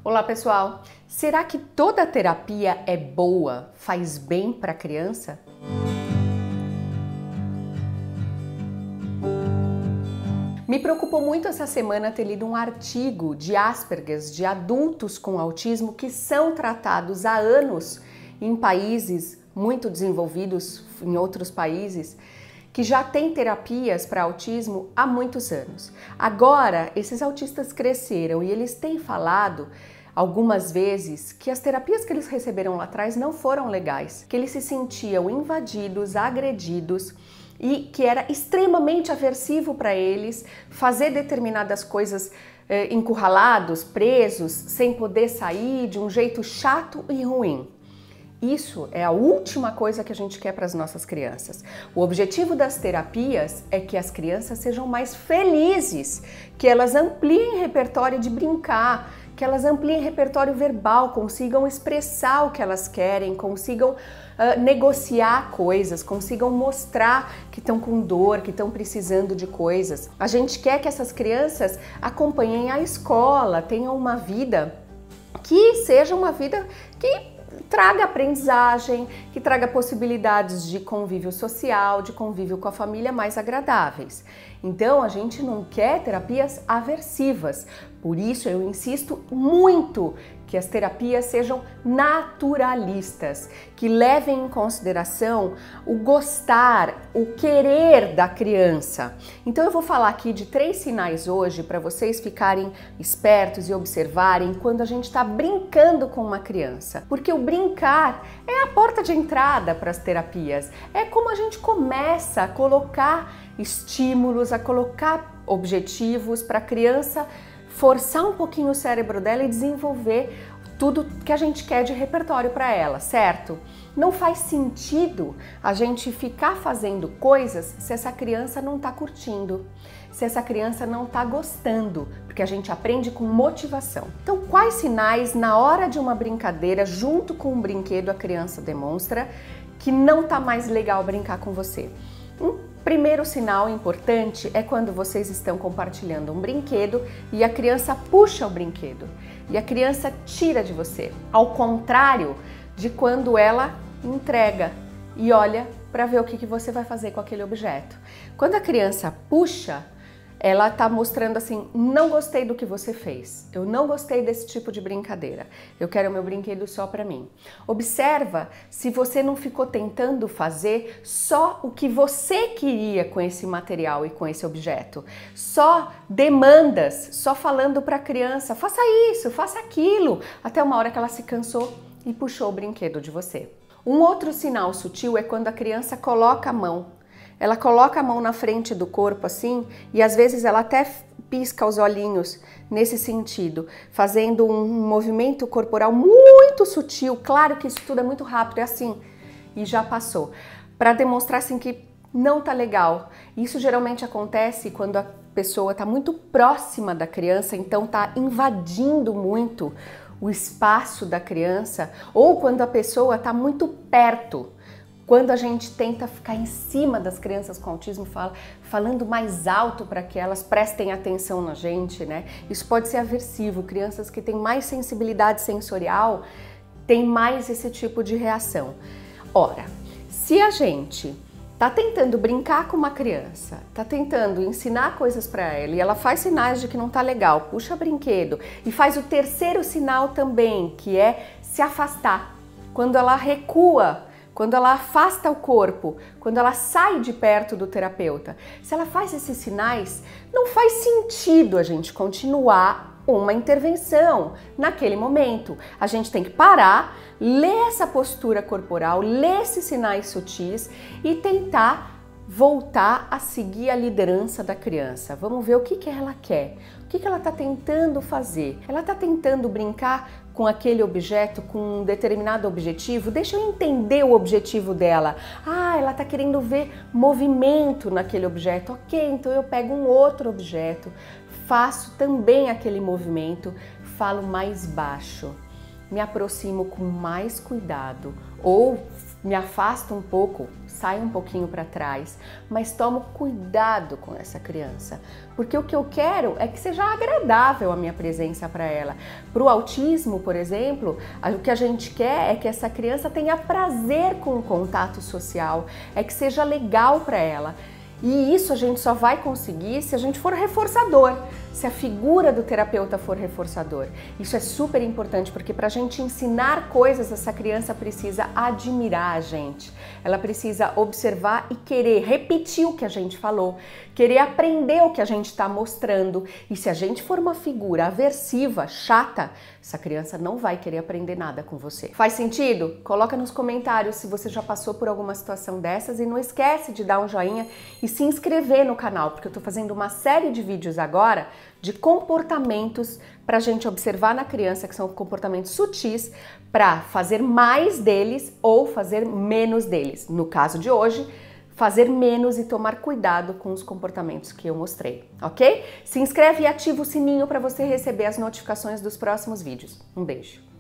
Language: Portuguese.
Olá pessoal, será que toda terapia é boa, faz bem para a criança? Me preocupou muito essa semana ter lido um artigo de Asperger, de adultos com autismo que são tratados há anos em países muito desenvolvidos, em outros países, que já têm terapias para autismo há muitos anos. Agora, esses autistas cresceram e eles têm falado algumas vezes que as terapias que eles receberam lá atrás não foram legais, que eles se sentiam invadidos, agredidos e que era extremamente aversivo para eles fazer determinadas coisas encurralados, presos, sem poder sair, de um jeito chato e ruim. Isso é a última coisa que a gente quer para as nossas crianças. O objetivo das terapias é que as crianças sejam mais felizes, que elas ampliem repertório de brincar, que elas ampliem repertório verbal, consigam expressar o que elas querem, consigam negociar coisas, consigam mostrar que estão com dor, que estão precisando de coisas. A gente quer que essas crianças acompanhem a escola, tenham uma vida que seja uma vida que traga aprendizagem, que traga possibilidades de convívio social, de convívio com a família mais agradáveis. Então, a gente não quer terapias aversivas. Por isso, eu insisto muito que as terapias sejam naturalistas, que levem em consideração o gostar, o querer da criança. Então eu vou falar aqui de 3 sinais hoje para vocês ficarem espertos e observarem quando a gente está brincando com uma criança. Porque o brincar é a porta de entrada para as terapias. É como a gente começa a colocar estímulos, a colocar objetivos para a criança forçar um pouquinho o cérebro dela e desenvolver tudo que a gente quer de repertório para ela, certo? Não faz sentido a gente ficar fazendo coisas se essa criança não está curtindo, se essa criança não está gostando, porque a gente aprende com motivação. Então, quais sinais na hora de uma brincadeira, junto com um brinquedo, a criança demonstra que não está mais legal brincar com você? Primeiro sinal importante é quando vocês estão compartilhando um brinquedo e a criança puxa o brinquedo e a criança tira de você, ao contrário de quando ela entrega e olha para ver o que você vai fazer com aquele objeto. Quando a criança puxa, ela está mostrando assim, não gostei do que você fez, eu não gostei desse tipo de brincadeira, eu quero o meu brinquedo só para mim. Observa se você não ficou tentando fazer só o que você queria com esse material e com esse objeto. Só demandas, só falando para a criança, faça isso, faça aquilo, até uma hora que ela se cansou e puxou o brinquedo de você. Um outro sinal sutil é quando a criança coloca a mão. Ela coloca a mão na frente do corpo assim e às vezes ela até pisca os olhinhos nesse sentido, fazendo um movimento corporal muito sutil. Claro que isso tudo é muito rápido, é assim, e já passou. Para demonstrar assim que não tá legal. Isso geralmente acontece quando a pessoa está muito próxima da criança, então tá invadindo muito o espaço da criança, ou quando a pessoa está muito perto. Quando a gente tenta ficar em cima das crianças com autismo, falando mais alto para que elas prestem atenção na gente, né? Isso pode ser aversivo. Crianças que têm mais sensibilidade sensorial têm mais esse tipo de reação. Ora, se a gente tá tentando brincar com uma criança, tá tentando ensinar coisas para ela e ela faz sinais de que não tá legal, puxa brinquedo e faz o terceiro sinal também, que é se afastar. Quando ela recua, quando ela afasta o corpo, quando ela sai de perto do terapeuta. Se ela faz esses sinais, não faz sentido a gente continuar uma intervenção naquele momento. A gente tem que parar, ler essa postura corporal, ler esses sinais sutis e tentar voltar a seguir a liderança da criança. Vamos ver o que ela quer, o que ela está tentando fazer. Ela está tentando brincar com aquele objeto, com um determinado objetivo? Deixa eu entender o objetivo dela. Ah, ela está querendo ver movimento naquele objeto. Ok, então eu pego um outro objeto, faço também aquele movimento, falo mais baixo, me aproximo com mais cuidado ou me afasto um pouco, sai um pouquinho para trás, mas tomo cuidado com essa criança, porque o que eu quero é que seja agradável a minha presença para ela. Para o autismo, por exemplo, o que a gente quer é que essa criança tenha prazer com o contato social, é que seja legal para ela. E isso a gente só vai conseguir se a gente for reforçador, se a figura do terapeuta for reforçador. Isso é super importante, porque para a gente ensinar coisas, essa criança precisa admirar a gente. Ela precisa observar e querer repetir o que a gente falou, querer aprender o que a gente está mostrando. E se a gente for uma figura aversiva, chata, essa criança não vai querer aprender nada com você. Faz sentido? Coloca nos comentários se você já passou por alguma situação dessas e não esquece de dar um joinha e se inscrever no canal, porque eu estou fazendo uma série de vídeos agora de comportamentos para a gente observar na criança, que são comportamentos sutis, para fazer mais deles ou fazer menos deles. No caso de hoje, fazer menos e tomar cuidado com os comportamentos que eu mostrei, ok? Se inscreve e ativa o sininho para você receber as notificações dos próximos vídeos. Um beijo!